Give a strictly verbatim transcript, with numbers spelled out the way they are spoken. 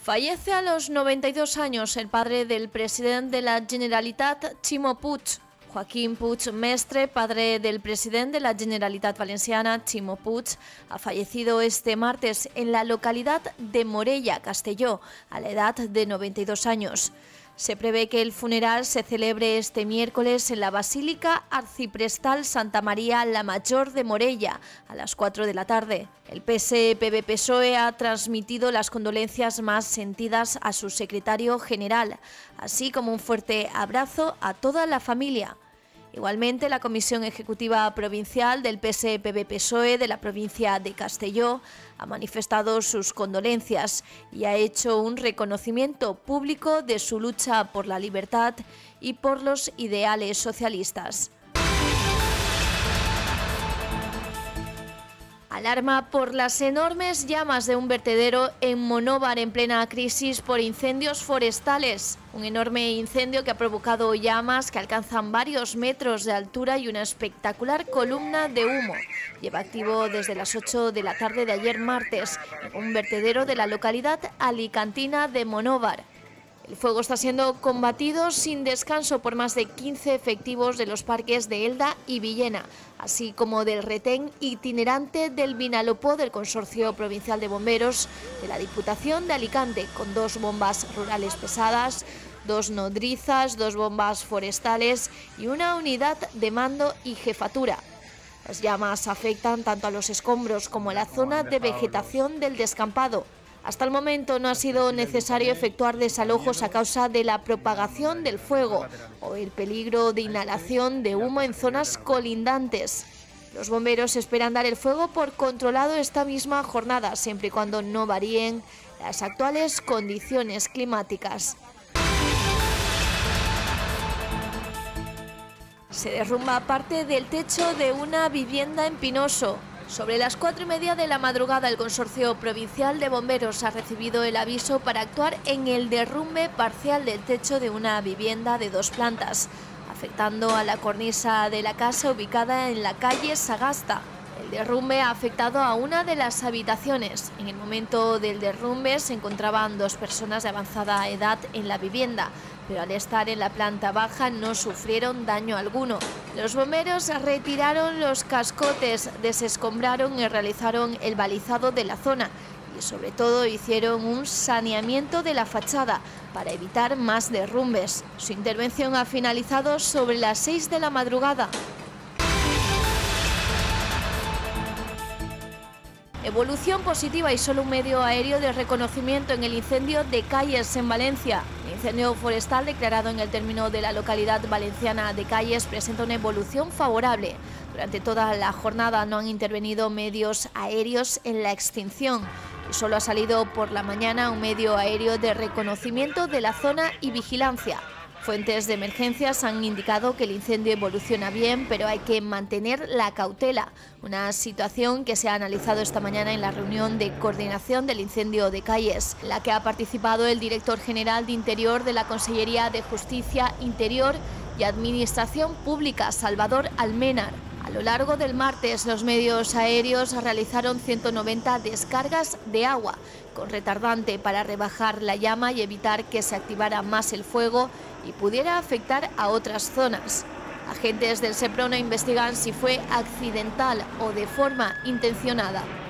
Fallece a los noventa y dos años el padre del presidente de la Generalitat, Ximo Puig. Joaquín Puig Mestre, padre del presidente de la Generalitat Valenciana, Ximo Puig, ha fallecido este martes en la localidad de Morella, Castelló, a la edad de noventa y dos años. Se prevé que el funeral se celebre este miércoles en la Basílica Arciprestal Santa María la Mayor de Morella, a las cuatro de la tarde. El P S P V-P S O E ha transmitido las condolencias más sentidas a su secretario general, así como un fuerte abrazo a toda la familia. Igualmente, la Comisión Ejecutiva Provincial del P S P V-P S O E de la provincia de Castelló ha manifestado sus condolencias y ha hecho un reconocimiento público de su lucha por la libertad y por los ideales socialistas. Alarma por las enormes llamas de un vertedero en Monóvar en plena crisis por incendios forestales. Un enorme incendio que ha provocado llamas que alcanzan varios metros de altura y una espectacular columna de humo. Lleva activo desde las ocho de la tarde de ayer martes en un vertedero de la localidad alicantina de Monóvar. El fuego está siendo combatido sin descanso por más de quince efectivos de los parques de Elda y Villena, así como del retén itinerante del Vinalopó del Consorcio Provincial de Bomberos de la Diputación de Alicante, con dos bombas rurales pesadas, dos nodrizas, dos bombas forestales y una unidad de mando y jefatura. Las llamas afectan tanto a los escombros como a la zona de vegetación del descampado. Hasta el momento no ha sido necesario efectuar desalojos a causa de la propagación del fuego o el peligro de inhalación de humo en zonas colindantes. Los bomberos esperan dar el fuego por controlado esta misma jornada, siempre y cuando no varíen las actuales condiciones climáticas. Se derrumba parte del techo de una vivienda en Pinoso. Sobre las cuatro y media de la madrugada, el Consorcio Provincial de Bomberos ha recibido el aviso para actuar en el derrumbe parcial del techo de una vivienda de dos plantas, afectando a la cornisa de la casa ubicada en la calle Sagasta. El derrumbe ha afectado a una de las habitaciones. En el momento del derrumbe se encontraban dos personas de avanzada edad en la vivienda, pero al estar en la planta baja no sufrieron daño alguno. Los bomberos retiraron los cascotes, desescombraron y realizaron el balizado de la zona y sobre todo hicieron un saneamiento de la fachada para evitar más derrumbes. Su intervención ha finalizado sobre las seis de la madrugada. Evolución positiva y solo un medio aéreo de reconocimiento en el incendio de Calles en Valencia. El incendio forestal declarado en el término de la localidad valenciana de Calles presenta una evolución favorable. Durante toda la jornada no han intervenido medios aéreos en la extinción y solo ha salido por la mañana un medio aéreo de reconocimiento de la zona y vigilancia. Fuentes de emergencias han indicado que el incendio evoluciona bien, pero hay que mantener la cautela, una situación que se ha analizado esta mañana en la reunión de coordinación del incendio de Calles, en la que ha participado el director general de Interior de la Consellería de Justicia, Interior y Administración Pública, Salvador Almenar. A lo largo del martes, los medios aéreos realizaron ciento noventa descargas de agua con retardante para rebajar la llama y evitar que se activara más el fuego y pudiera afectar a otras zonas. Agentes del Seprona investigan si fue accidental o de forma intencionada.